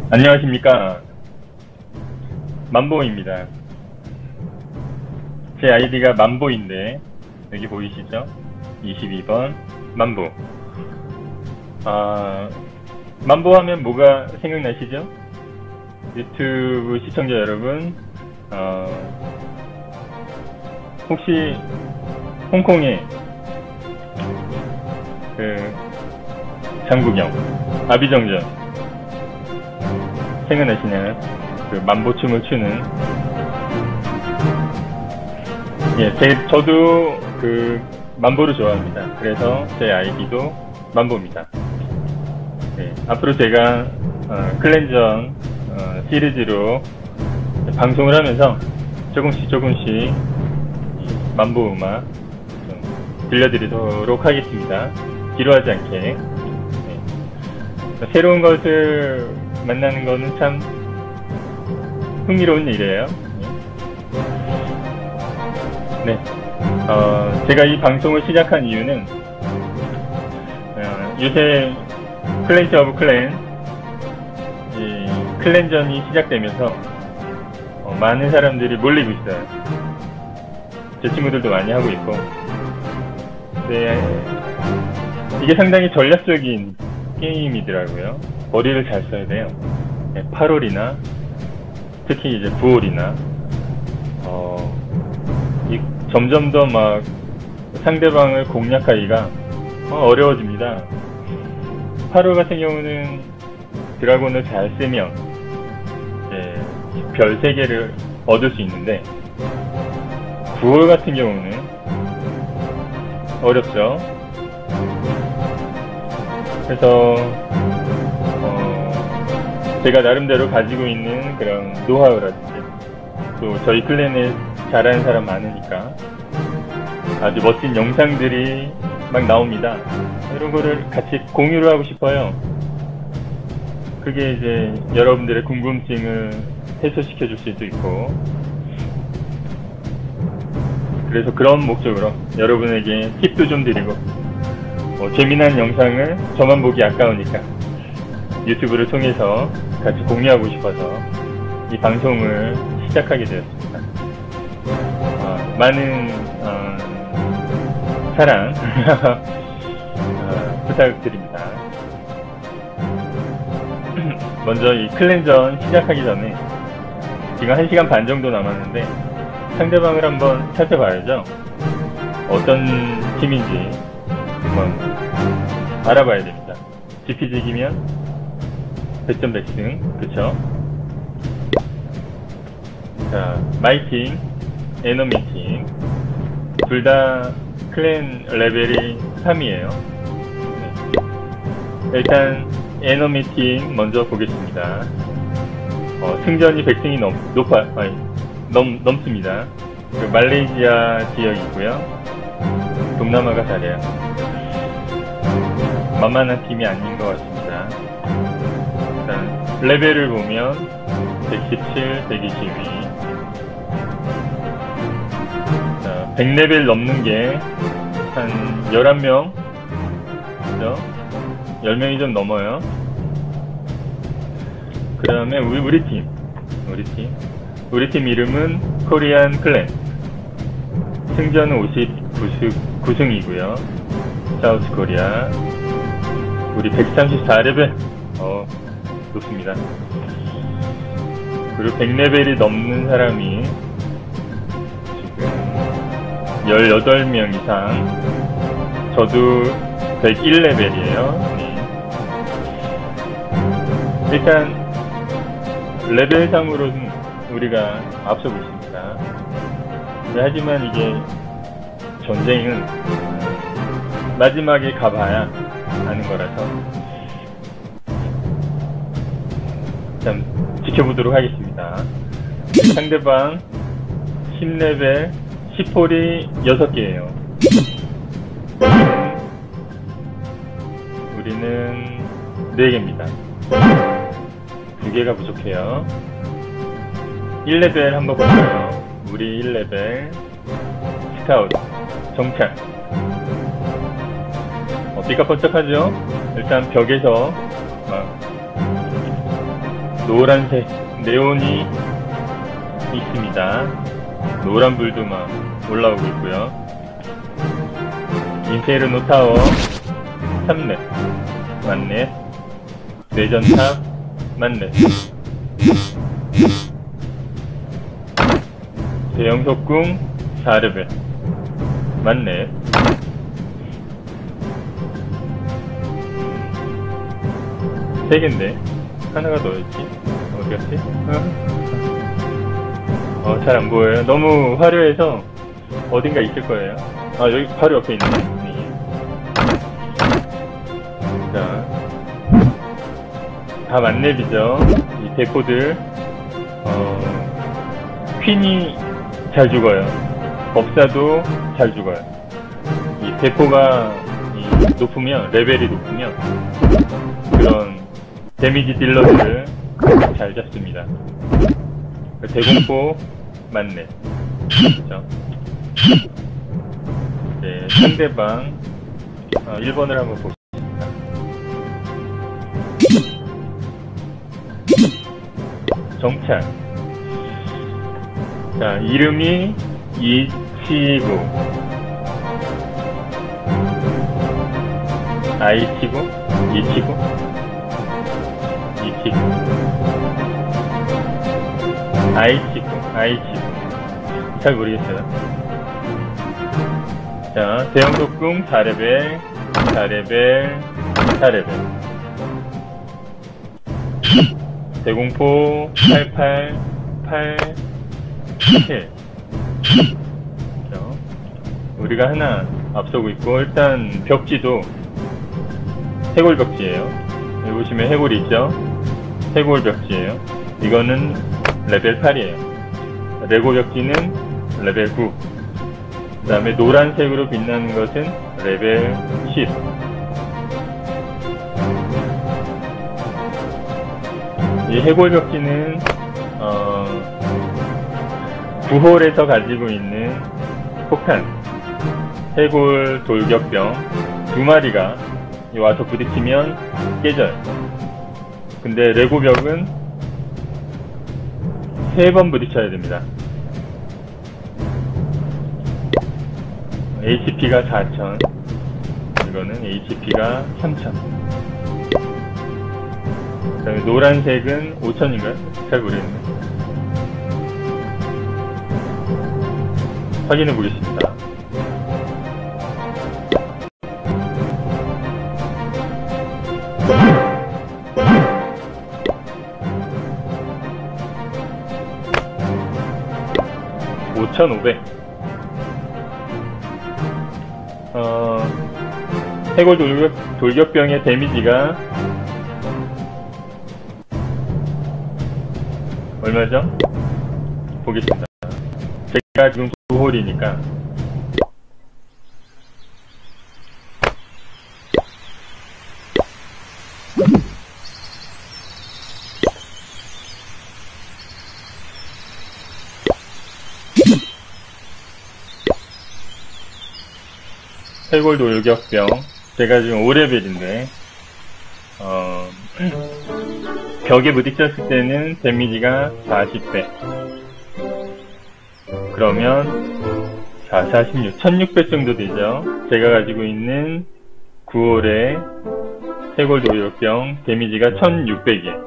안녕하십니까. 만보입니다. 제 아이디가 만보인데 여기 보이시죠? 22번 만보. 만보 하면 뭐가 생각나시죠? 유튜브 시청자 여러분, 혹시 홍콩의 그 장국영, 아비정전 생각나시나요? 그 만보춤을 추는. 예, 저도 그 만보를 좋아합니다. 그래서 제 아이디도 만보입니다. 네, 앞으로 제가 클랜전 시리즈로 방송을 하면서 조금씩 만보 음악 좀 들려드리도록 하겠습니다. 지루하지 않게. 네. 새로운 것을 만나는 거는 참 흥미로운 일이에요. 네. 제가 이 방송을 시작한 이유는 요새 클랜시 오브 클랜 클랜전이 시작되면서 많은 사람들이 몰리고 있어요. 제 친구들도 많이 하고 있고. 네, 이게 상당히 전략적인 게임이더라고요. 머리를 잘 써야 돼요. 네, 8홀이나 특히 이제 9홀이나 점점 더 막 상대방을 공략하기가 어려워집니다. 8홀 같은 경우는 드라곤을 잘 쓰면 별 3개를 얻을 수 있는데 9홀 같은 경우는 어렵죠. 그래서 제가 나름대로 가지고 있는 그런 노하우라든지 또 저희 클랜에 잘하는 사람 많으니까 아주 멋진 영상들이 막 나옵니다. 이런 거를 같이 공유를 하고 싶어요. 그게 이제 여러분들의 궁금증을 해소시켜 줄 수도 있고, 그래서 그런 목적으로 여러분에게 팁도 좀 드리고, 재미난 영상을 저만 보기 아까우니까 유튜브를 통해서 같이 공유하고 싶어서 이 방송을 시작하게 되었습니다. 많은 사랑 부탁드립니다. 먼저 이 클랜전 시작하기 전에 지금 1시간 반 정도 남았는데 상대방을 한번 살펴봐야죠. 어떤 팀인지 한번 알아봐야 됩니다. GP직이면 100점 100승, 그쵸? 자, 마이팀, 에너미팀 둘 다 클랜 레벨이 3이에요. 네. 일단 에너미팀 먼저 보겠습니다. 승전이 100승이 넘습니다. 그 말레이시아 지역이고요. 동남아가 잘해요. 만만한 팀이 아닌 것 같습니다. 일단 레벨을 보면 117, 122. 100레벨 넘는 게 한 11명? 그죠? 10명이 좀 넘어요. 그 다음에 우리 팀 이름은 코리안 클랜. 승전은 59승이고요. 사우스 코리아. 우리 134레벨. 높습니다. 그리고 100레벨이 넘는 사람이 18명 이상. 저도 101레벨이에요. 네. 일단 레벨상으로는 우리가 앞서고 있습니다. 하지만 이게 전쟁은 마지막에 가봐야 아는 거라서 참 지켜보도록 하겠습니다. 상대방 10레벨 10홀이 6개예요. 우리는 4개입니다. 2개가 부족해요. 1레벨 한번 볼까요? 우리 1레벨 스카우트 정찰. 삐까뻔쩍하죠? 일단 벽에서 막 노란색 네온이 있습니다. 노란불도 막 올라오고 있고요. 인페르노 타워 3렙 만렙, 뇌전탑 만렙, 대형석궁 4레벨 만렙, 세 개인데 하나가 더 있지? 어디 갔지? 잘 안 보여요. 너무 화려해서 어딘가 있을 거예요. 아, 여기 바로 옆에 있네. 자, 다 만렙이죠. 이 대포들, 퀸이 잘 죽어요. 법사도 잘 죽어요. 이 대포가 높으면, 레벨이 높으면, 그런 데미지 딜러들을 잘 잡습니다. 대공포 만렙. 그렇죠? 네, 상대방 1번을 한번 보겠습니다. 정찰. 자, 이름이 이치구, 아이치구, 이치구, 아이치구. 잘 모르겠어요. 자, 대형독궁 4레벨, 4레벨. 대공포 8887. 우리가 하나 앞서고 있고, 일단 벽지도 해골 벽지예요. 여기 보시면 해골이 있죠? 해골 벽지예요. 이거는 레벨 8이에요. 레고 벽지는 레벨 9. 그 다음에 노란색으로 빛나는 것은 레벨 10. 이 해골 벽지는 9홀에서 가지고 있는 폭탄, 해골 돌격병 2마리가 와서 부딪히면 깨져요. 근데 레고 벽은 3번 부딪혀야 됩니다. HP가 4000, 이거는 HP가 3000. 그 다음에 노란색은 5000인가요? 잘 모르겠네. 확인해 보겠습니다. 해골 돌격병의 데미지가 얼마죠? 보겠습니다. 제가 지금 9홀이니까 해골 돌격병 제가 지금 5레벨인데 벽에 부딪혔을 때는 데미지가 40배, 그러면 46, 1600 정도 되죠. 제가 가지고 있는 9홀의 해골 돌격병 데미지가 1600이에요.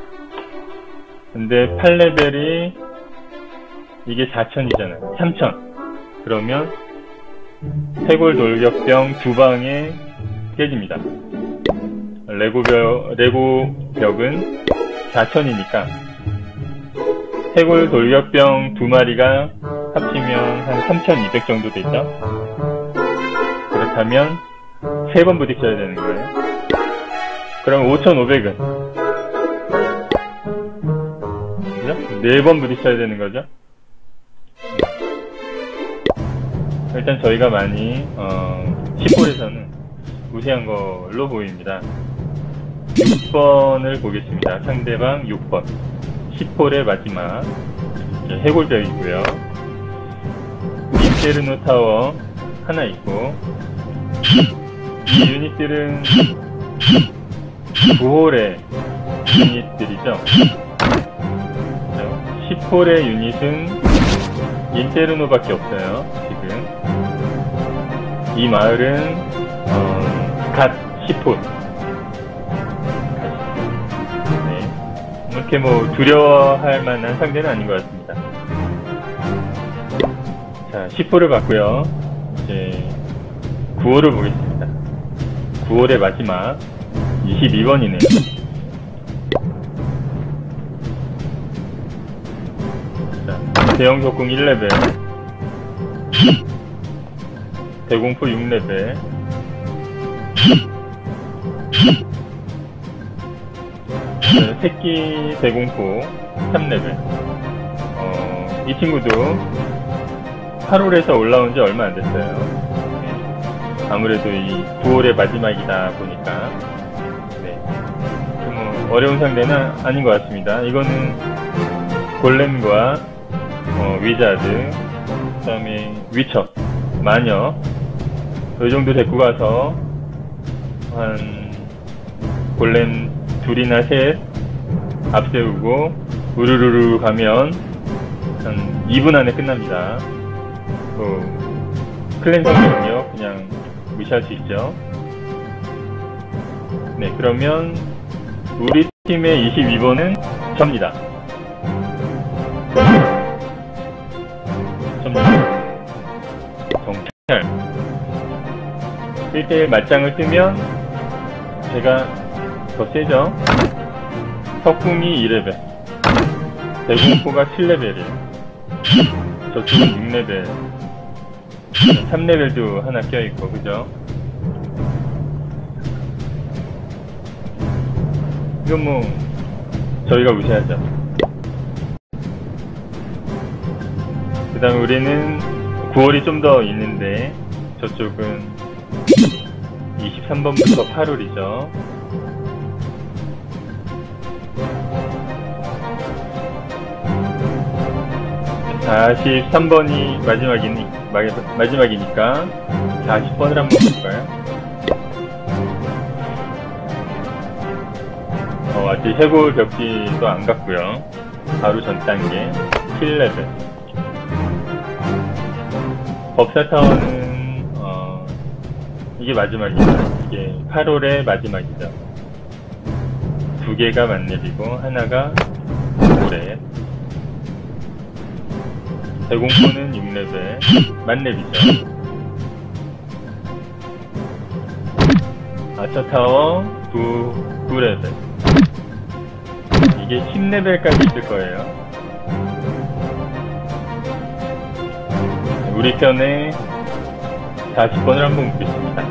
근데 8레벨이 이게 4000이잖아요. 3000. 그러면 해골 돌격병 2방에 깨집니다. 레고 벽은 4000이니까 해골 돌격병 2마리가 합치면 한 3200 정도 되죠. 그렇다면 3번 부딪혀야 되는 거예요. 그럼 5500은 그죠? 4번 부딪혀야 되는 거죠. 일단 저희가 많이 10홀에서는 우세한 걸로 보입니다. 6번을 보겠습니다. 상대방 6번 10홀의 마지막 해골벽이고요. 인페르노 타워 하나 있고, 이 유닛들은 9홀의 유닛들이죠. 10홀의 유닛은 인테르노밖에 없어요. 지금 이 마을은 갓 10홀. 네. 이렇게 뭐 두려워할 만한 상대는 아닌 것 같습니다. 자, 10홀을 봤고요. 이제 9홀을 보겠습니다. 9홀의 마지막 22번이네요. 대형 적궁 1레벨, 대공포 6레벨, 새끼 대공포 3레벨. 이 친구도 8홀에서 올라온 지 얼마 안 됐어요. 네. 아무래도 이 9홀의 마지막이다 보니까 네. 뭐 어려운 상대는 아닌 것 같습니다. 이거는 골렘과 위자드, 그 다음에 위쳐, 마녀, 이 정도 데리고 가서 한 골렘 둘이나 셋 앞세우고 우르르르 가면 한 2분 안에 끝납니다. 클랜 성능은요 그냥 무시할 수 있죠. 네, 그러면 우리 팀의 22번은 접니다. 정찰 1대1 맞짱을 뜨면 제가 더 세죠. 석궁이 2레벨, 대공포가 7레벨이에요. 저쪽은 6레벨, 3레벨도 하나 껴있고, 그죠? 이건 뭐 저희가 무시하죠. 그 다음에 우리는 9홀이 좀 더 있는데 저쪽은 23번부터 8홀이죠. 자, 43번이 마지막이니까 40번을 한번 볼까요? 아직 해골 벽지도 안 갔고요. 바로 전 단계 7레벨. 법사타워는 이게 마지막이죠. 이게 8홀의 마지막이죠. 두 개가 만렙이고 하나가 5렙. 대공포는 6레벨 만렙이죠. 아처타워 9레벨. 이게 10레벨까지 있을 거예요. 우리 편에 40번을 한번 묻겠습니다.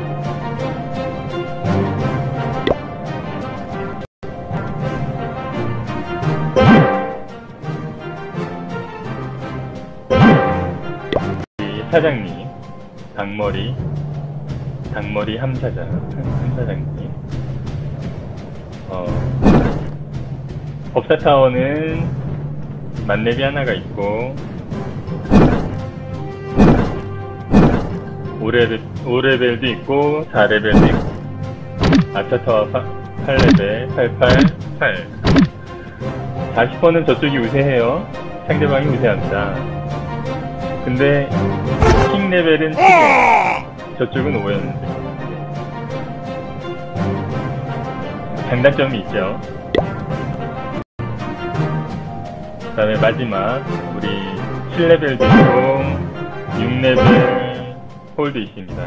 사장님, 닭머리 함사장님. 법사타워는 만렙이 하나가 있고 5레벨도 있고 4레벨도 있고 아차타워 8레벨 888. 40번은 저쪽이 우세해요. 상대방이 우세합니다. 근데 킹 레벨은 7이에요. 저쪽은 5였는데 장단점이 있죠. 그 다음에 마지막 우리 7레벨도 있고 6레벨 홀도 있습니다.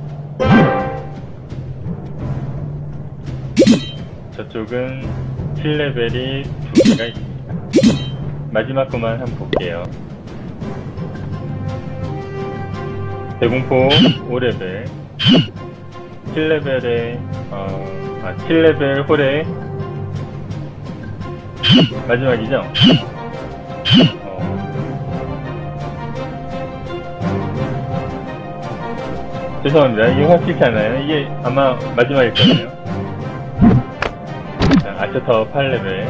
저쪽은 7레벨이 2개가 있습니다. 마지막 것만 한번 볼게요. 대공포 5레벨 7레벨에 7레벨 홀에 마지막이죠? 죄송합니다. 이게 확실치 않아요. 이게 아마 마지막일 거예요. 자, 아처타워 8레벨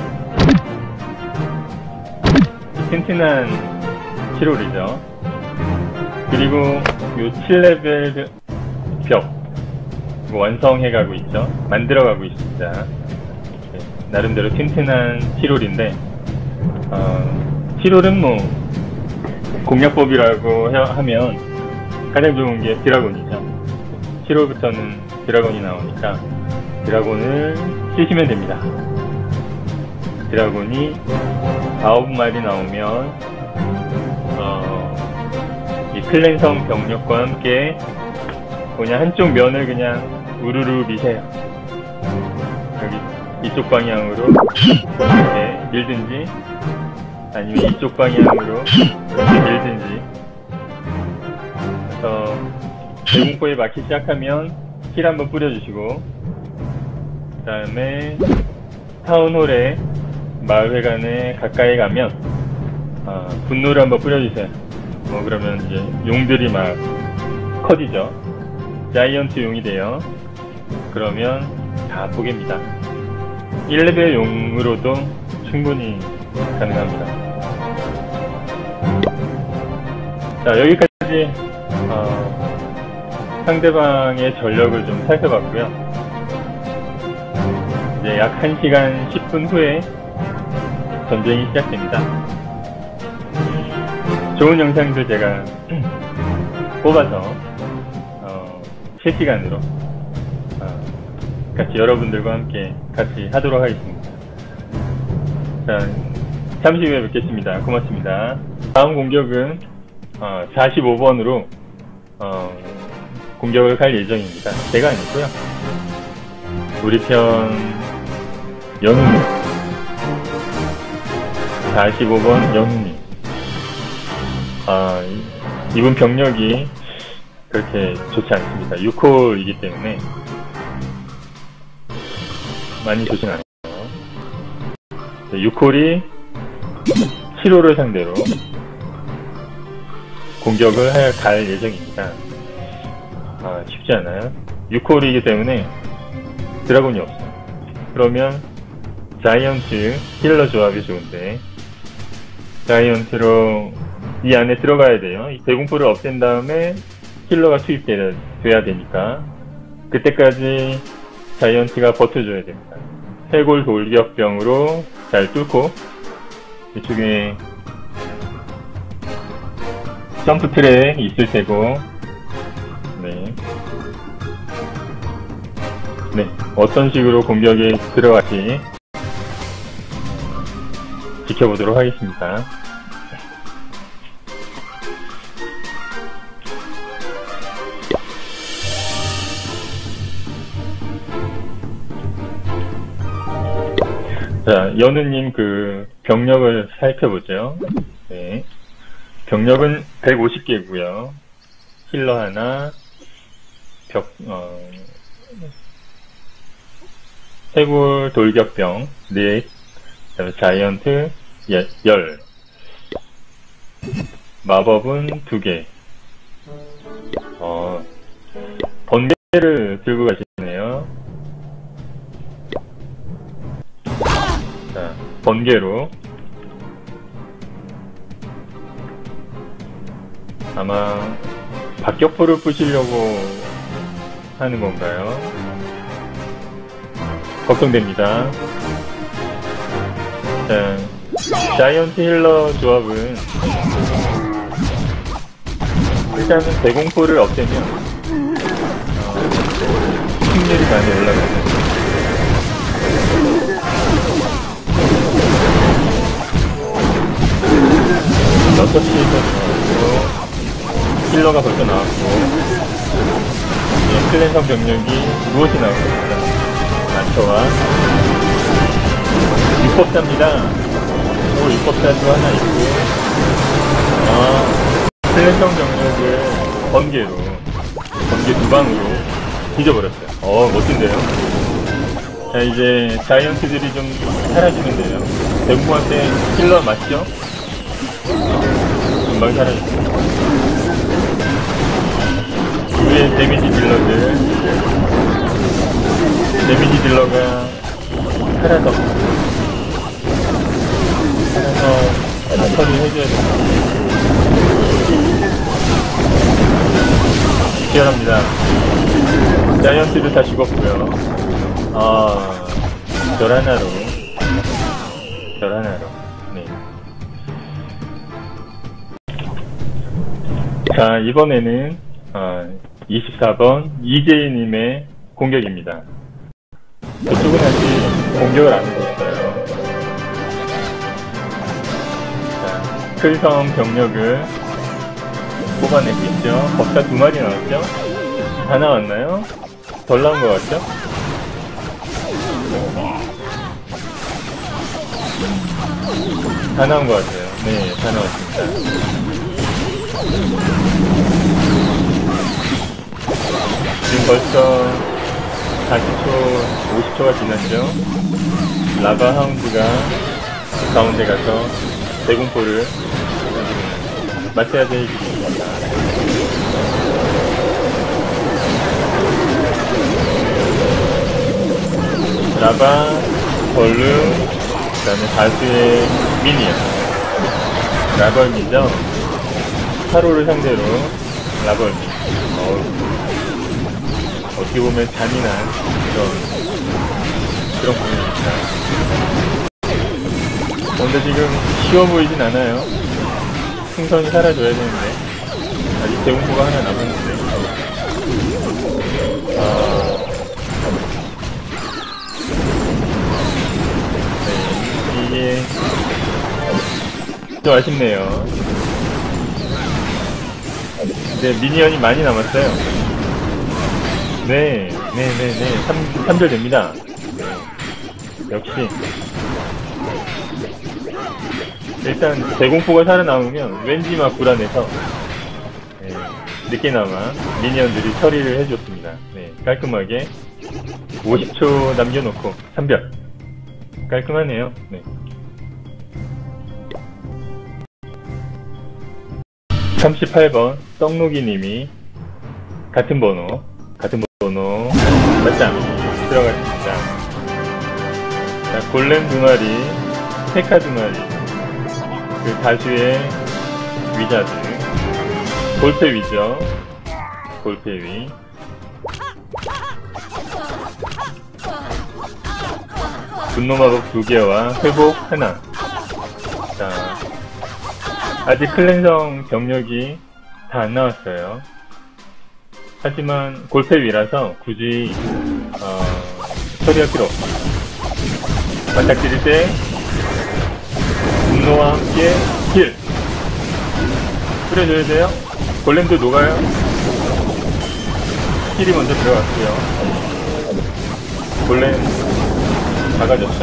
튼튼한 7홀이죠. 그리고 요 7레벨 벽 완성해가고 있죠. 만들어가고 있습니다. 나름대로 튼튼한 7홀인데 7홀은 뭐 공략법이라고 하면 가장 좋은 게 드라곤이죠. 7홀부터는 드라곤이 나오니까 드라곤을 쓰시면 됩니다. 드라곤이 9마리 나오면 이 클랜성 병력과 함께 그냥 한쪽 면을 그냥 우르르 미세요. 여기 이쪽 방향으로 이렇게 밀든지 아니면 이쪽 방향으로 이렇게 밀든지. 그래서 대공포에 맞기 시작하면 힐 한번 뿌려주시고, 그 다음에 타운홀에 마을회관에 가까이 가면 분노를 한번 뿌려주세요. 뭐 그러면 이제 용들이 막 커지죠. 자이언트 용이 돼요. 그러면 다 포기입니다. 1레벨 용으로도 충분히 가능합니다. 자, 여기까지 상대방의 전력을 좀 살펴봤고요. 이제 약 1시간 10분 후에 전쟁이 시작됩니다. 좋은 영상들 제가 뽑아서 실시간으로 같이 여러분들과 함께 같이 하도록 하겠습니다. 자, 잠시 후에 뵙겠습니다. 고맙습니다. 다음 공격은 45번으로 공격을 갈 예정입니다. 제가 아니고요. 우리 편 연우님, 45번 연우님. 이분 병력이 그렇게 좋지 않습니다. 6홀이기 때문에 많이 좋진 않아요. 6홀이 7홀을 상대로 공격을 갈 예정입니다. 쉽지 않아요. 6홀이기 때문에 드라곤이 없어요. 그러면 자이언트 힐러 조합이 좋은데, 자이언트로 이 안에 들어가야 돼요. 이 대공포를 없앤 다음에 힐러가 투입돼야 되니까 그때까지 자이언트가 버텨줘야 됩니다. 해골 돌격병으로 잘 뚫고, 이쪽에 점프 트랙 있을 테고, 네, 어떤 식으로 공격에 들어갈지 지켜보도록 하겠습니다. 자, 연우님 그 병력을 살펴보죠. 네. 병력은 150개고요. 힐러 하나, 해골 돌격병 4, 자이언트 10, 마법은 2개. 번개를 들고 가시네요. 자, 번개로 아마 박격포를 부시려고 하는 건가요? 걱정됩니다. 자, 자이언트 힐러 조합은 일단은 대공포를 없애면 승률이 많이 올라가요. 러터시에서 나왔고, 힐러가 벌써 나왔고, 클랜성 병력이 무엇이 나오겠습니다. 나처와 육법사입니다. 육법사도 하나 있고, 클랜성 병력을 번개 2방으로 뒤져버렸어요. 멋진데요? 자, 이제 자이언트들이 좀 사라지면 돼요. 대부분한테 힐러 맞죠? 금방 사라졌어요. 위에 데미지 딜러가 살아서 처리해줘야 됩니다. 치열합니다. 자이언트도 다 죽었고요. 별 하나로. 네. 자, 이번에는 24번 이재희님의 공격입니다. 저쪽은 아직 공격을 안 하고 있어요. 자, 클성 병력을 뽑아내고 있죠. 법사 2마리 나왔죠? 다 나왔나요? 덜 나온 것 같죠? 다 나온 것 같아요. 네, 다 나왔습니다. 지금 벌써 40초, 50초가 지났죠? 라바 하운드가 가운데 가서 대공포를 맞춰야 될 기분입니다. 라바, 벌룬, 그 다음에 다수의 미니언. 라벌미죠? 8호를 상대로 라벌미. 어떻게 보면 잔인한 그런 공격입니다. 근데 지금 쉬워 보이진 않아요. 풍선이 사라져야 되는데 아직 대공포가 하나 남았는데 네, 이게 좀 아쉽네요. 네, 미니언이 많이 남았어요. 네, 3절 됩니다. 네, 역시. 일단, 대공포가 살아남으면 왠지 막 불안해서, 네, 늦게나마 미니언들이 처리를 해줬습니다. 네, 깔끔하게 50초 남겨놓고 3별. 깔끔하네요. 네. 38번, 떡누기님이 같은 번호 맞짱 들어갔습니다. 자, 골렘 2마리, 페카 2마리, 그 다수의 위자드, 골패위죠. 골패위. 분노마법 2개와 회복 하나. 자, 아직 클랜성 병력이 다 안 나왔어요. 하지만 골패위라서 굳이 처리할 필요 없습니다. 맞닥뜨릴 때 분노와 함께 힐 뿌려줘야 돼요. 골렘도 녹아요. 힐이 먼저 들어갔고요. 골렘 작아졌죠.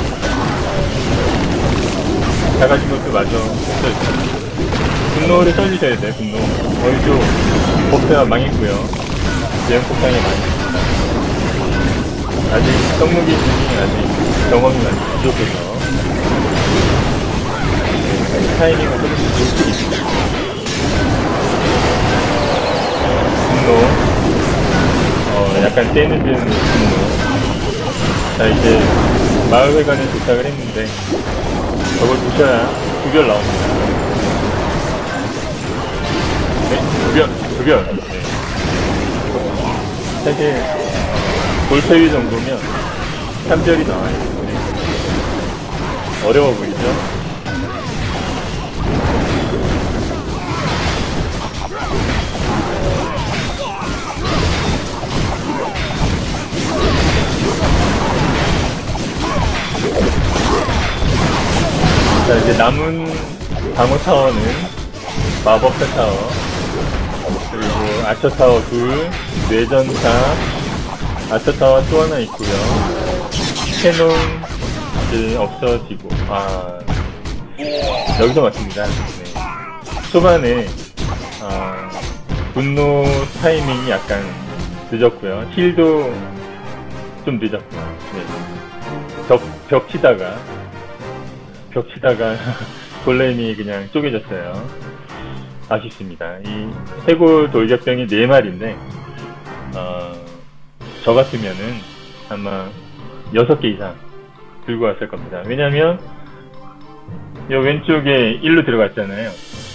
작아진 것도 마저 없어졌죠. 분노를 써주셔야 돼요. 분노. 어이도 법사가 망했고요. 대형 폭탄이 망했습니다. 아직 떡무기 분이 아직 경험이 많이 부족해서 타이밍을 조금씩 놓치고 있습니다. 분노, 약간 떼늦은 분노. 자, 이제 마을회관에 도착을 했는데 저걸 보셔야 9별 나옵니다. 네, 9별. 네. 사실 골패위 정도면 3별이 나와요. 네. 어려워 보이죠? 자, 이제 남은 방어 타워는 마법사 타워, 그리고 아처 타워 둘, 뇌전사, 아처 타워 또 하나 있고요. 캐논 이제 없어지고, 여기서 맞습니다. 네. 초반에 분노 타이밍이 약간 늦었고요. 힐도 좀 늦었고요. 네. 벽 치다가 골렘이 그냥 쪼개졌어요. 아쉽습니다. 이 해골 돌격병이 4마리인데 저 같으면은 아마 6개 이상 들고 왔을 겁니다. 왜냐면 요 왼쪽에 1로 들어갔잖아요.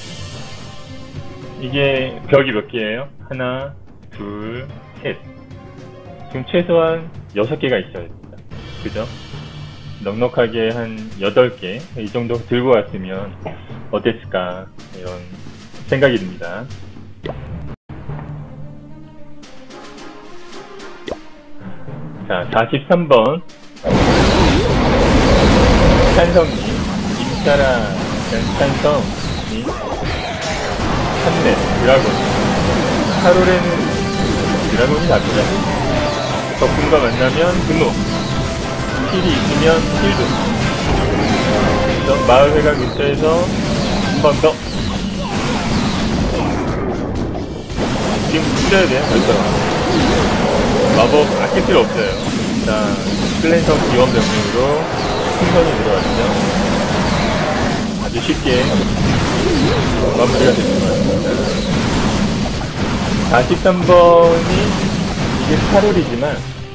이게 벽이 몇 개예요? 하나, 둘, 셋. 지금 최소한 6개가 있어야 됩니다. 그죠? 넉넉하게 한 8개 이 정도 들고 왔으면 어땠을까 이런 생각이 듭니다. 자, 43번 찬성님, 임사라 찬성님, 3렙 드라곤. 8홀에는 드라곤이 잡히죠. 적군과 만나면 분노, 힐이 있으면 힐도. 그래서 마을회관 근처에서 한 번 더. 지금 붙여야 돼요, 벌써. 마법 아낄 필요 없어요. 자, 클랜성 기원 병력으로 풍선이 들어왔죠. 아주 쉽게 마무리가 됐습니다. 43번이 이게 8홀이지만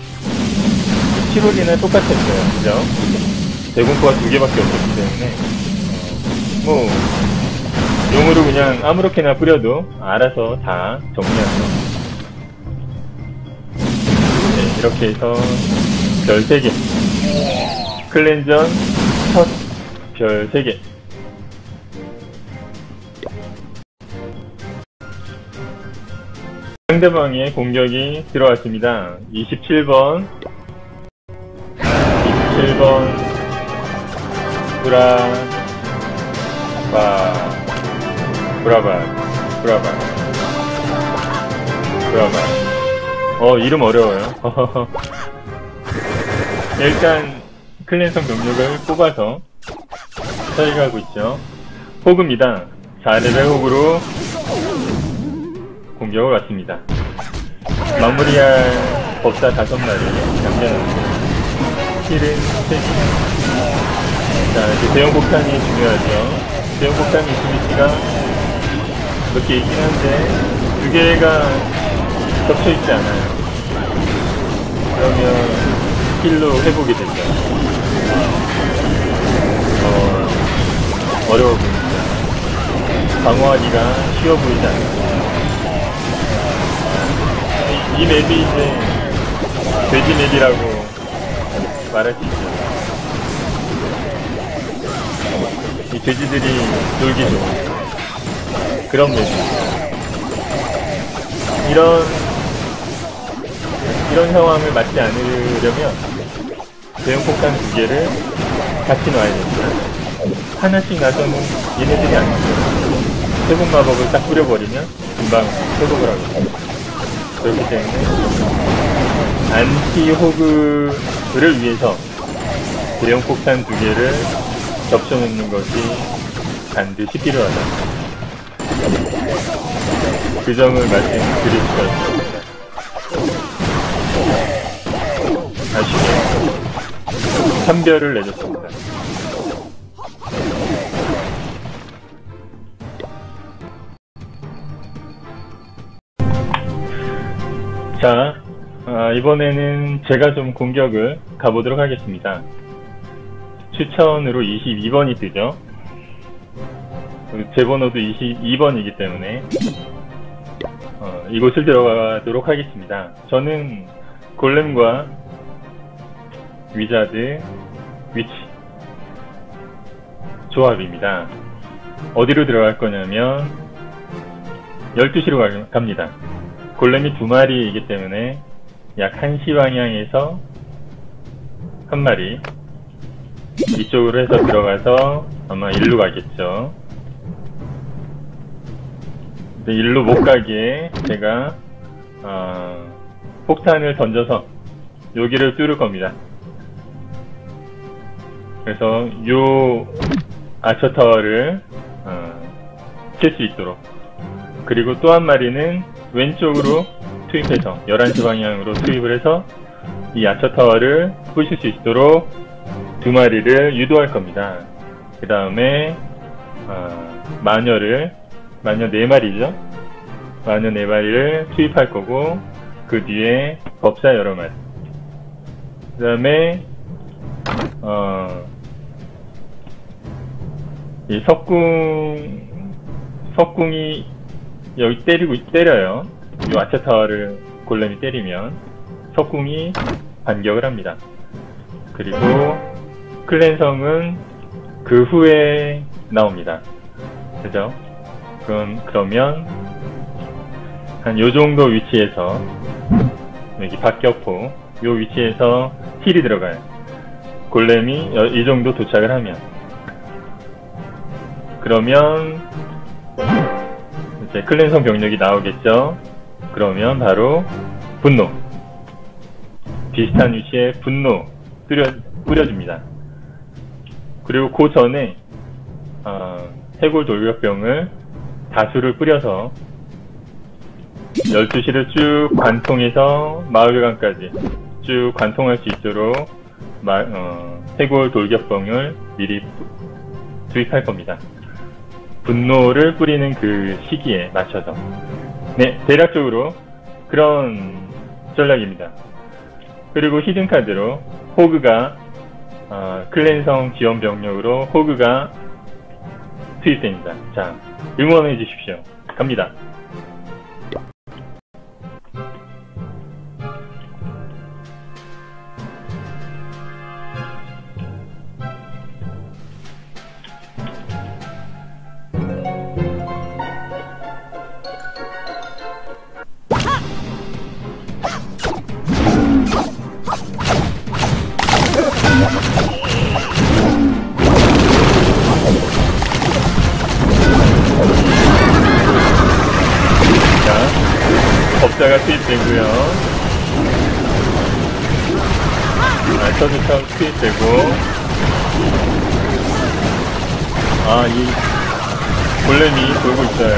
7홀이나 똑같았어요. 그죠? 대공포가 2개밖에 없었기 때문에 뭐 용으로 그냥 아무렇게나 뿌려도 알아서 다 정리하죠. 네, 이렇게 해서 별 3개, 클랜전 첫 별 3개. 상대방의 공격이 들어왔습니다. 27번 브라바. 이름 어려워요. 일단 클랜성 병력을 뽑아서 처리하고 있죠. 호그입니다. 4레벨 호그로 공격을 왔습니다. 마무리할 법사 5마리 남겨놨습니다. 힐은 3개. 자, 이제 대형 폭탄이 중요하죠. 대형 폭탄이 있으니까 몇 개 있긴 한데 2개가 겹쳐있지 않아요. 그러면 힐로 회복이 된다. 어려워 보입니다. 방어하기가 쉬워 보이지 않아요. 이 맵이 이제 돼지 맵이라고 말할 수 있죠. 이 돼지들이 놀기 좋은 그런 맵입니다. 이런 상황을 맞지 않으려면 대형 폭탄 2개를 같이 놔야 됩니다. 하나씩 놔서는 얘네들이 안 죽어요. 회복 마법을 딱 뿌려버리면 금방 회복을 하거든요. 그렇기 때문에 안티 호그를 위해서 대형 폭탄 2개를 겹쳐놓는 것이 반드시 필요하다. 그 점을 말씀드릴 수가 있습니다. 아쉽게 3별을 내줬습니다. 자, 이번에는 제가 좀 공격을 가보도록 하겠습니다. 추천으로 22번이 뜨죠. 제 번호도 22번이기 때문에 이곳을 들어가도록 하겠습니다. 저는 골렘과 위자드 위치 조합입니다. 어디로 들어갈 거냐면 12시로 갑니다. 골렘이 2마리이기 때문에 약 1시 방향에서 1마리 이쪽으로 해서 들어가서 아마 일로 가겠죠. 근데 일로 못 가게 제가 폭탄을 던져서 여기를 뚫을 겁니다. 그래서 요 아처타워를 칠 수 있도록, 그리고 또 한 마리는 왼쪽으로 투입해서 11시 방향으로 투입을 해서 이 아처타워를 부실 수 있도록 2마리를 유도할 겁니다. 그 다음에 마녀 4마리죠. 마녀 4마리를 투입할 거고, 그 뒤에 법사 여러 마리, 그 다음에 이 석궁이 여기 때려요. 이 아처타워를 골렘이 때리면 석궁이 반격을 합니다. 그리고 클랜성은 그 후에 나옵니다. 그죠? 그러면 한 요 정도 위치에서 여기 박격포 요 위치에서 힐이 들어가요. 골렘이 이 정도 도착을 하면. 그러면 이제 클랜성 병력이 나오겠죠. 그러면 바로 분노, 비슷한 위치에 분노 뿌려줍니다. 그리고 그 전에 해골 돌격병을 다수를 뿌려서 12시를 쭉 관통해서 마을관까지 쭉 관통할 수 있도록 해골 돌격병을 미리 투입할 겁니다. 분노를 뿌리는 그 시기에 맞춰서. 네, 대략적으로 그런 전략입니다. 그리고 히든카드로 호그가 클랜성 지원 병력으로 호그가 투입됩니다. 자, 응원해 주십시오. 갑니다. 법자가 투입되고요. 서주청 투입되고, 이 골렘이 돌고 있어요.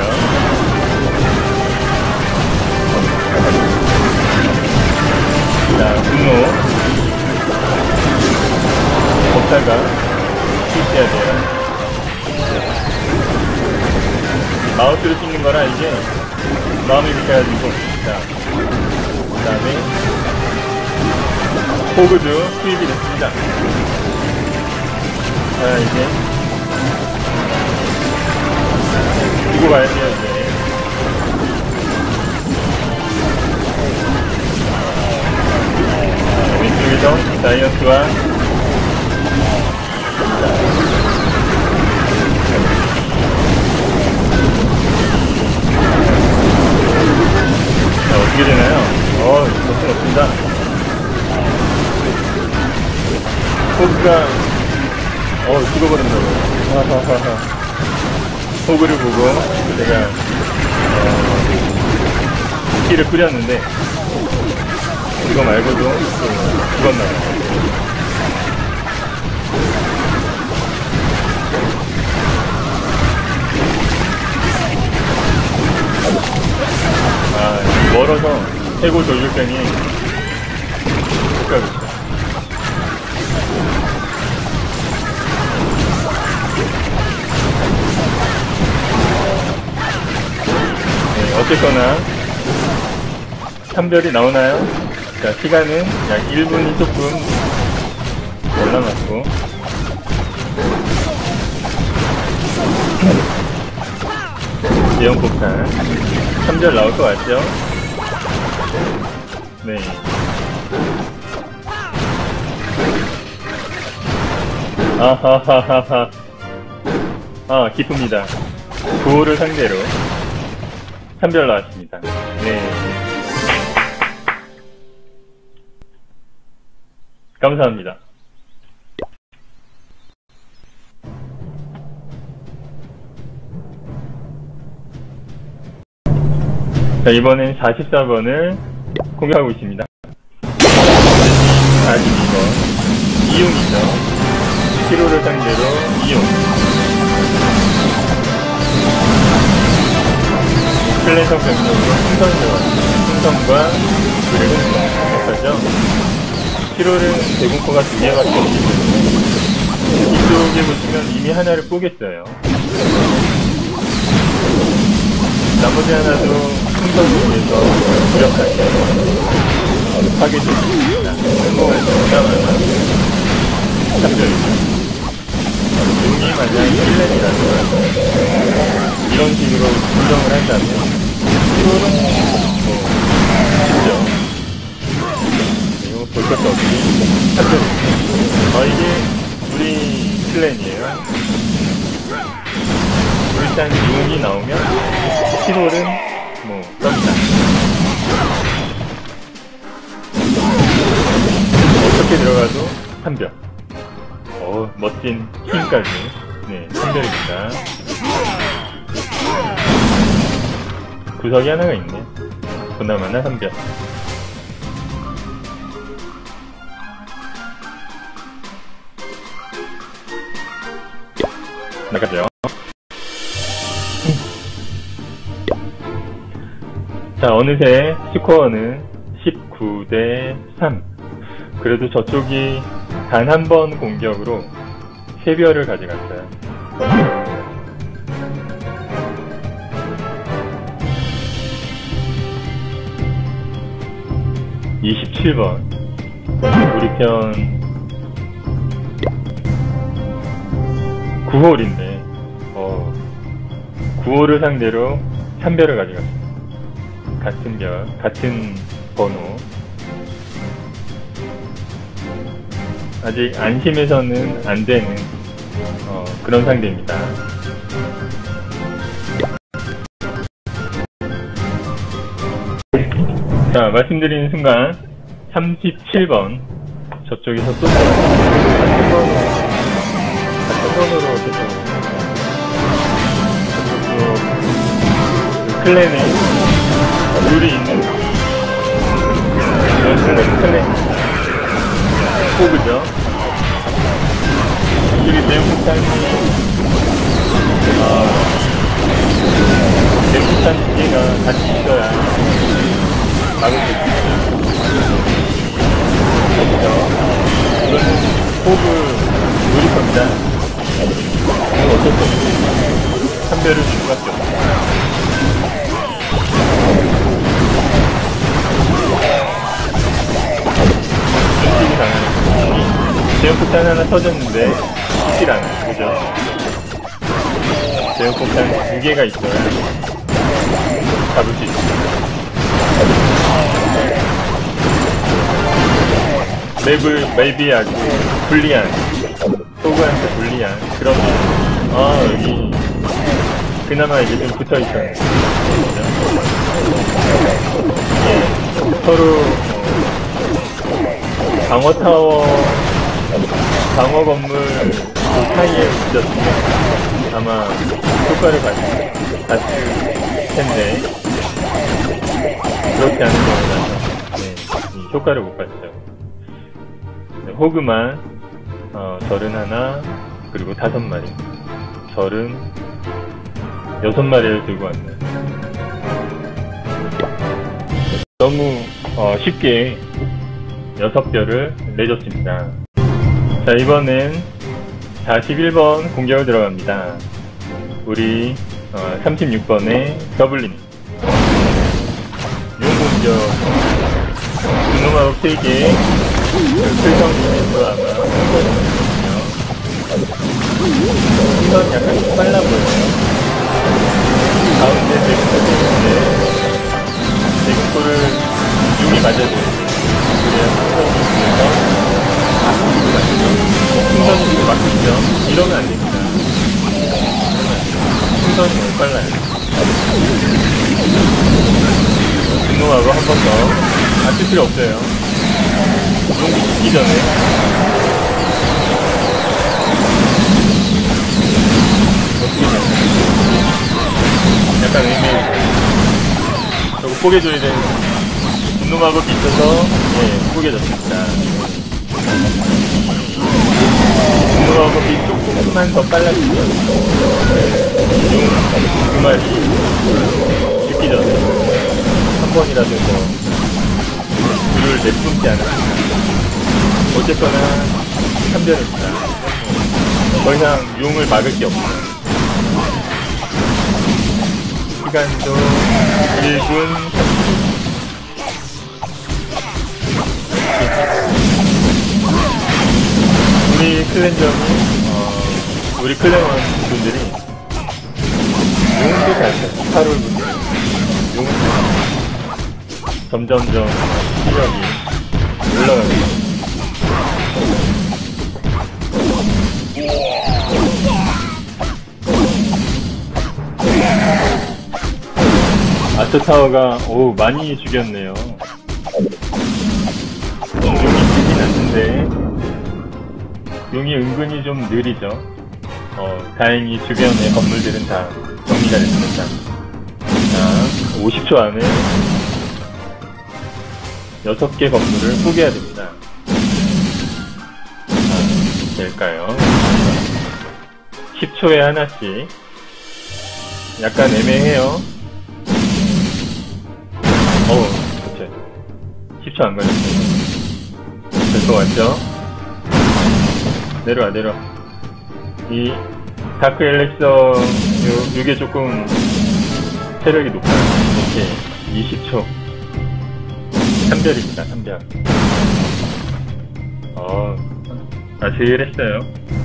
자, 분노. 법자가 투입돼야 돼요. 마우스로 찍는 거라 이게 마음이 급해가지고. 자, 그 다음에 호그도 투입이 됐습니다. 자, 이제 두고 가야 돼요. 이제 왼쪽에서 다이어트와 어떻게 되나요? 좋긴 없습니다. 호그가 죽어버린다고. 호그를 보고 제가 키를 뿌렸는데 이거 말고도 죽었나요? 멀어서 해골 돌격병이 효과가 있어요. 네, 어쨌거나 참별이 나오나요? 자, 시간은 약 1분이 조금 올라갔고, 대형폭탄 참별 나올 것 같죠? 네. 아하하하하. 기쁩니다. 9호를 상대로 참별 나왔습니다. 네. 감사합니다. 자, 이번엔 44번을 공격하고 있습니다. 42번 이용이죠. 7호를 상대로 이용. 클랜성 병력으로 풍선과 그리고 공격하죠. 7호는 대공포가 2개밖에 없기 때문에 이쪽에 보시면 이미 하나를 뽀겠어요. 나머지 하나도 풍선을 위해서 무력하게 파괴됩니다. 참별이죠. 용이 만약 1렙이라서 이런 식으로 조정을 한다면 7호는 쉽죠. 그리고 볼 것도 없이 참별입니다. 이게 우리 클랜이에요. 일단 용이 나오면 7홀은 썹니다. 이렇게 들어가도 3별. 멋진 힘까지. 네, 3별입니다. 구석이 하나가 있네. 그나마나 3별. 나가죠. 자, 어느새 스코어는 19대 3. 그래도 저쪽이 단 한 번 공격으로 3별을 가져갔어요. (27번) 우리 편 9홀인데 9홀을 상대로 3별을 가져갔습니다. 같은 별, 같은 번호. 아직 안심해서는 안 되는 그런 상대입니다. 자, 말씀드리는 순간 37번 저쪽에서 또 같은 번호로 어쨌든 저쪽도 클랜에 룰이 있는 클랜 호그죠. 이쪽에 네오폭탄이 네오폭탄 2개가 같이 있어야 막을 수 있습니다. 그렇죠. 이거는 호그 룰일 겁니다. 이건 어쩔 수 없이 3별을 줄 수밖에 없습니다. 눈치이 당하는 제형폭탄 하나 터졌는데 킬 안 해, 그죠? 제형폭탄 2개가 있어야 잡을 수 있습니다. 맵이 아주 불리한, 호그한테 불리한 그런 여기 그나마 이제 좀 붙어있어요. 서로 방어 건물 사이에 있었으면 아마 효과를 봤을 텐데 그렇지 않은 경우라서 이 효과를 못 봤죠. 호그만 31 그리고 5마리, 절은 6마리를 들고 왔네요. 너무 쉽게 6별을 내줬습니다. 자, 이번엔 41번 공격을 들어갑니다. 우리 36번의 더블린 용공격 분노마법 3개 클성님에서 아마 이건 약간 빨라 보여요. 가운데 넥스코를 용이 맞아줘야지. 그래야 풍선이 막히죠. 이러면 안 됩니다. 풍선이 너무 빨라요. 분노하고 한 번 더. 안 쓸 필요 없어요. 용기 죽기 전에. 어떻게 되나? 약간 애매해요. 저거 뽀개줘야 되는. 분노마법이 있어서 뽀개졌습니다. 분노마법이 조금만 더 빨라지면 용 2마리 죽기 전에 한 번이라도 더 불을 내뿜지 않았습니다. 어쨌거나 3별입니다. 더 이상 용을 막을 게 없어요. 시간도 1분 30초. 우리 클랜전은 우리 클랜원 분들이 용도 잘 쳐요. 8월 분들 용도 점점점 실력이 올라가요. 아트타워가 많이 죽였네요. 용이 죽긴 않는데 이동이 은근히 좀 느리죠. 다행히 주변의 건물들은 다 정리가 됐습니다. 자, 50초 안에 6개 건물을 포기해야 됩니다. 자, 될까요? 10초에 하나씩. 약간 애매해요. 그쵸. 10초 안 걸렸어요. 될 것 같죠? 내려와. 이 다크 엘렉서 요게 조금 체력이 높아요. 오케이. 20초. 3별입니다. 3별. 아슬했어요.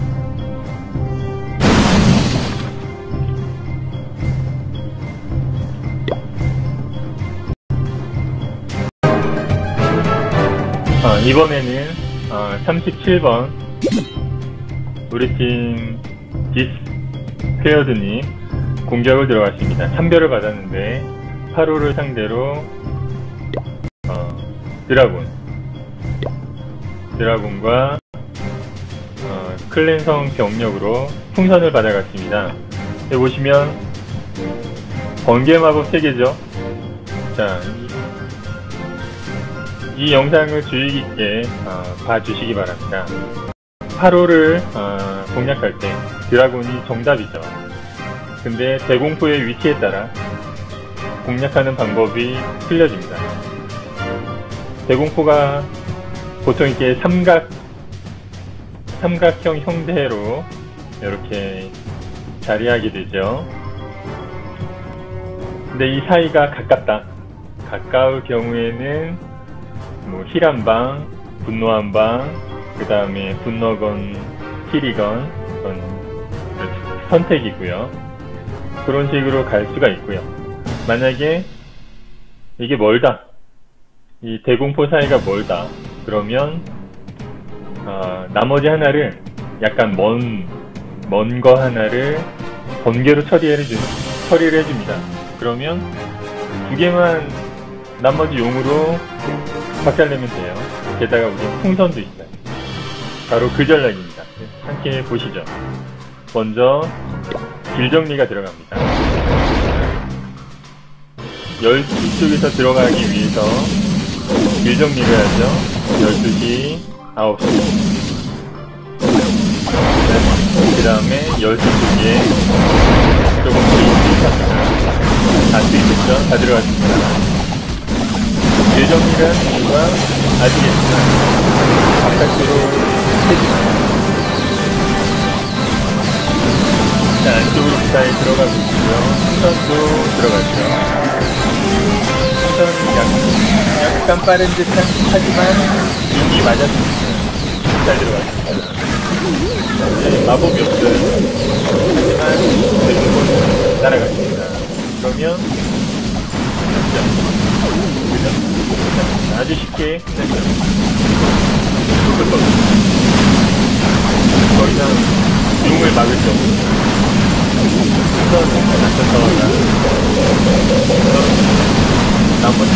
이번에는 37번 우리 팀 디스페어드님 공격을 들어갔습니다. 3별을 받았는데 8호를 상대로 드라군과 클랜성 병력으로 풍선을 받아갔습니다. 여기 보시면 번개 마법 3개죠. 자, 이 영상을 주의 깊게 봐주시기 바랍니다. 8호를 공략할 때 드라군이 정답이죠. 근데 대공포의 위치에 따라 공략하는 방법이 틀려집니다. 대공포가 보통 이렇게 삼각형 형태로 이렇게 자리하게 되죠. 근데 이 사이가 가까울 경우에는 뭐 힐 한 방, 분노 한 방, 그 다음에 분노건, 힐이건 선택이고요. 그런 식으로 갈 수가 있고요. 만약에 이게 멀다, 이 대공포 사이가 멀다 그러면 나머지 하나를 약간 먼 거 하나를 번개로 처리를 해줍니다. 그러면 2개만 나머지 용으로 박살내면 돼요. 게다가 우리 풍선도 있어요. 바로 그 전략입니다. 함께 보시죠. 먼저 길 정리가 들어갑니다. 12쪽에서 들어가기 위해서 길 정리를 해야죠. 12시, 9시. 그 다음에 12쪽에 조금 더 있습니다. 다 쓰이겠죠? 다 들어갔습니다. 길 정리를 하는 이유가 아시겠죠? 바깥으로 해줍니다. 자, 안쪽으로 무사히 들어가고 있고요. 풍선도 들어갔죠. 풍선은 약간 빠른 듯 하지만 이미 맞았습니다. 잘 들어갔습니다. 네, 마법이 없어요. 하지만 대부분 따라갔습니다. 그러면 아주 쉽게 끝냈어요. 더 이상 용을 막을 수 없습니다. 나머지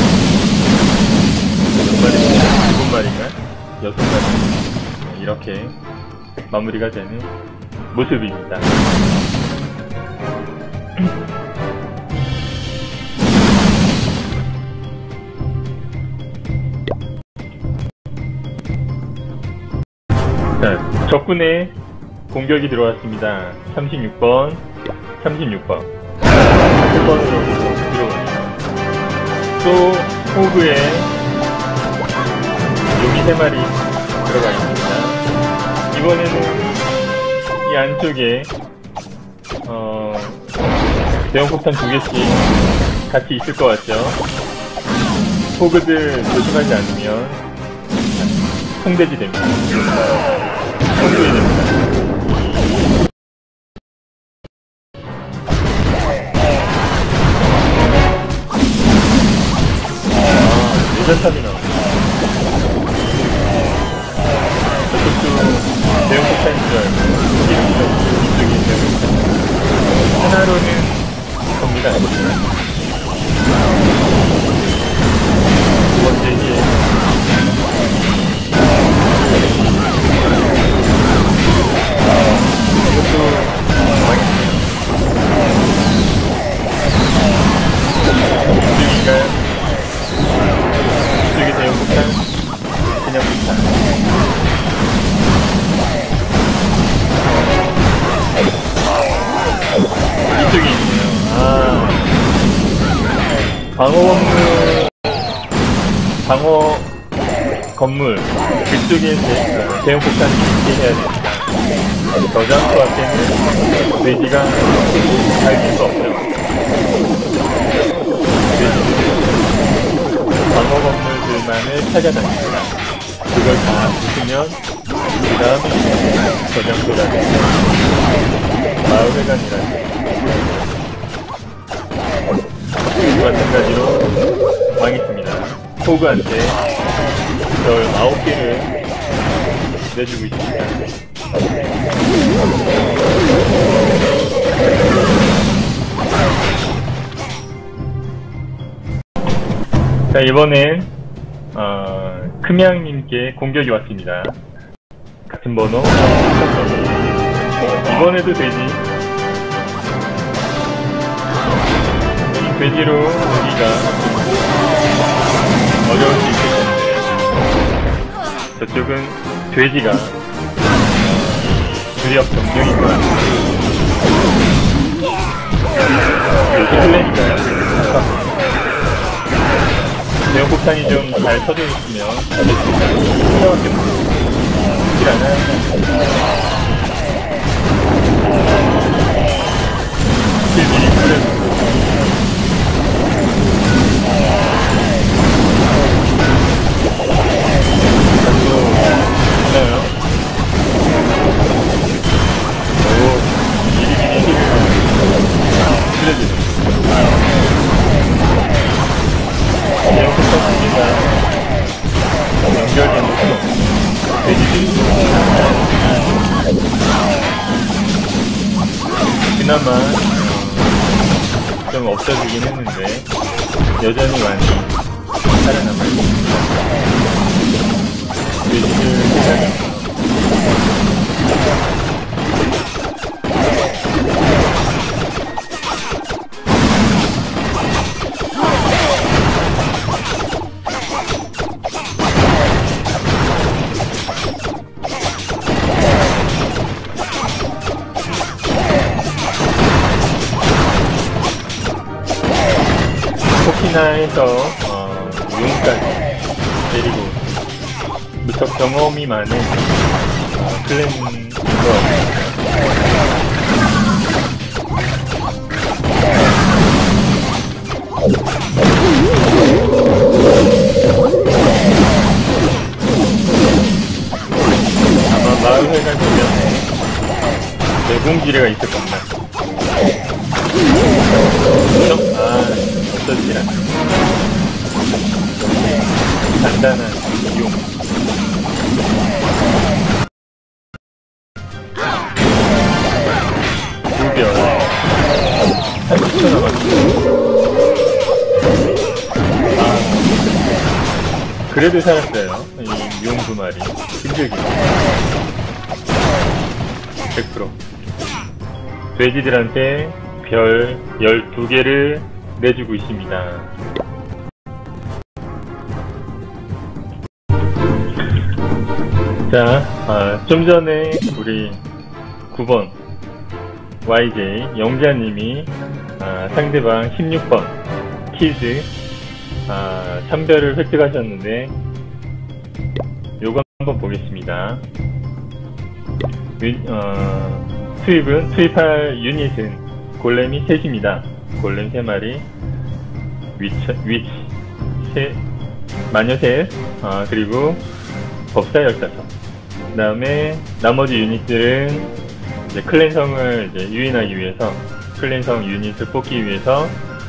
7마리인가? 6마리 이렇게 마무리가 되는 모습입니다. 자, 적군의 공격이 들어왔습니다. 36번 1번으로 들어오네요. 또 호그에 용이 3마리 들어가 있습니다. 이번에는 이 안쪽에 대형폭탄 2개씩 같이 있을 것 같죠. 호그들 조심하지 않으면 통돼지 됩니다. 통돼지 됩니다. 유전탑이 나옵니다. 저쪽도 대형폭탄인 줄 알고 이쪽이 대형폭탄. 하나로는 겁니다. 두 번째 이제 방어 건물 그쪽에 대형 폭탄이 위치해야 됩니다. 저장소 앞에는 돼지가 갈 수가 없죠. 돼지들은 방어 건물들만을 찾아다닙니다. 그걸 다 부수면 그 다음 저장소라든지 마을회관이라든지 마찬가지로 망했습니다. 호그한테 별 9개를 내주고 있습니다. 자, 이번엔 크미양님께 공격이 왔습니다. 같은 번호. 이번에도 돼지. 이 돼지로 오기가 어려울 수 있겠는데 저쪽은 돼지가 주력 병력인 것 같아요. 요즘 클랜이니까요. 대형 폭탄이 좀 잘 터져 있으면 필요하겠네요. 그나마 좀 없어지긴 했는데 여전히 많이 살아남아 있습니다. 돼지들 세상에 토키나에서 용까지 데리고 무척 경험이 많은 클랜인 것 같습니다. 아마 마을회관 주변에 내공지뢰가 있을 겁니다. 없어지질 않습니다. 간단한 용. 무별. 30초 남았습니다. 그래도 살았어요. 이 용 두 마리. 힘들게. 100%. 돼지들한테 별 12개를 내주고 있습니다. 자, 좀 전에 우리 9번 YJ 영자님이 상대방 16번 키즈 참별을 획득하셨는데 요거 한번 보겠습니다. 투입할 유닛은 골렘이 3입니다. 골렘 3마리, 위치 마녀 셋, 그리고 법사 15. 그 다음에 나머지 유닛들은 이제 클랜성을 이제 유인하기 위해서, 클랜성 유닛을 뽑기 위해서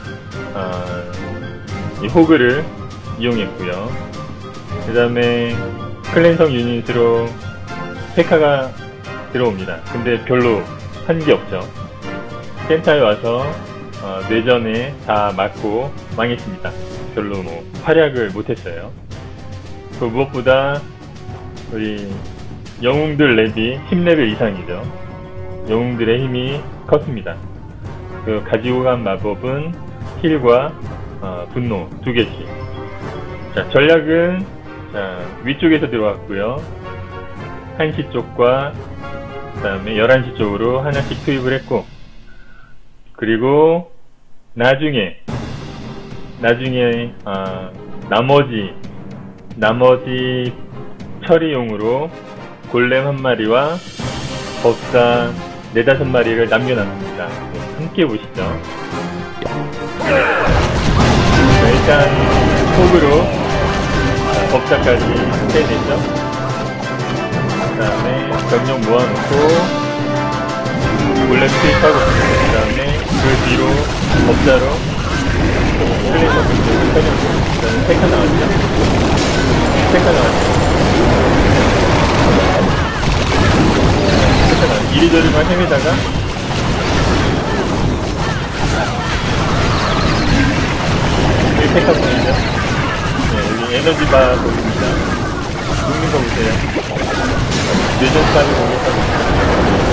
이 호그를 이용했고요. 그 다음에 클랜성 유닛으로 페카가 들어옵니다. 근데 별로 한 게 없죠. 센터에 와서 내전에 다 맞고 망했습니다. 별로 뭐 활약을 못했어요. 그 무엇보다 우리 영웅들 랩이 10레벨 이상이죠. 영웅들의 힘이 컸습니다. 그 가지고 간 마법은 힐과 분노 2개씩. 자, 전략은 위쪽에서 들어왔고요. 1시 쪽과 그 다음에 11시 쪽으로 하나씩 투입을 했고, 그리고 나중에 나중에 나머지 처리용으로 골렘 한 마리와 법사 4~5마리를 남겨놨습니다. 함께 보시죠. 일단 폭으로 법사까지 해내죠. 그 다음에 병력 모아놓고 골렘 투입하고 그 다음에 그 뒤로 법사로 클레이머 공격을 펴놓고 그다음에 테카 나왔죠. 이리저리만 헤매다가 여기 테카 보이죠? 네, 여기 에너지바 보입니다. 죽는 거 보세요. 뇌전까지 공격하고 있습니다.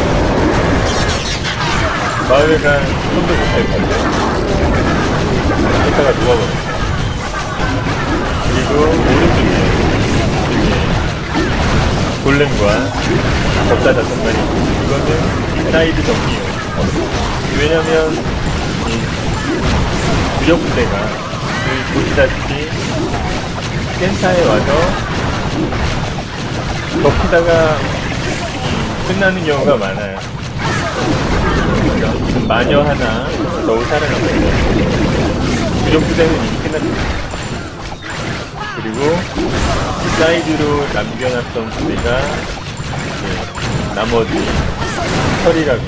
마을간 손도 못할 거예요. 테카가 누워버렸어요. 그리고 오른쪽에 골렘과 법사 5마리. 이거는 사이드 정리예요. 왜냐면 주력 부대가 보시다시피 센터에 와서 덮치다가 끝나는 경우가 많아요. 마녀 하나 겨우 살아남았어요. 주력 부대는 이미 끝났습니다. 그리고 사이드로 남겨놨던 부대가 나머지 처리라고.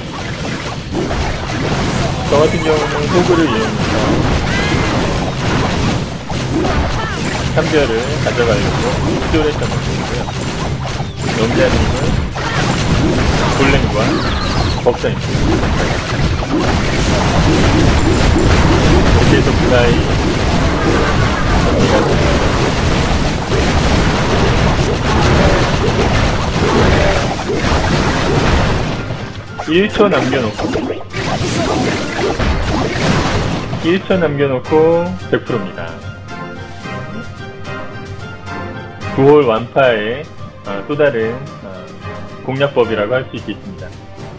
저 같은 경우는 호구를 이용해서 3별을 가져가려고 시도를 했던 것이고요. 영자님은 골렘과 법사입니다. 이렇게 해서 무사히 정리가 1초 남겨놓고 100%입니다. 9홀 완파의 또 다른 공략법이라고 할 수 있겠습니다.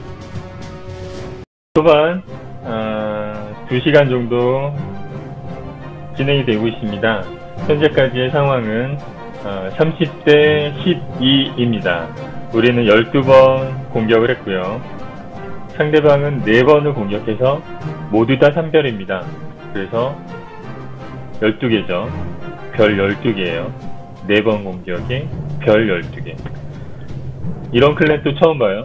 초반 2시간 정도 진행이 되고 있습니다. 현재까지의 상황은 30대 12입니다. 우리는 12번 공격을 했고요. 상대방은 4번을 공격해서 모두 다 3별입니다. 그래서 12개죠. 별 12개예요. 4번 공격에 별 12개. 이런 클랜 또 처음 봐요.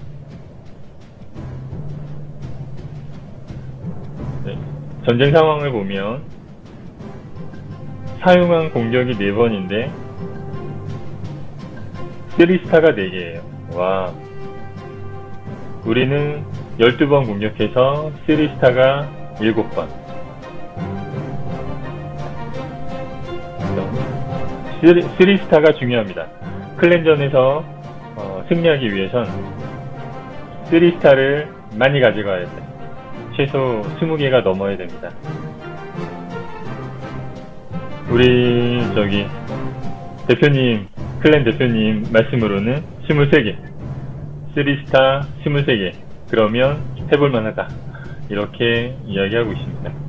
네. 전쟁 상황을 보면 사용한 공격이 4번인데 3스타가 4개예요. 와. 우리는 12번 공격해서 3스타가 7번. 3스타가 중요합니다. 클랜전에서 승리하기 위해선 3스타를 많이 가져가야 돼요. 최소 20개가 넘어야 됩니다. 우리 대표님, 클랜 대표님 말씀으로는 23개, 3스타 23개, 그러면 해볼만하다, 이렇게 이야기하고 있습니다.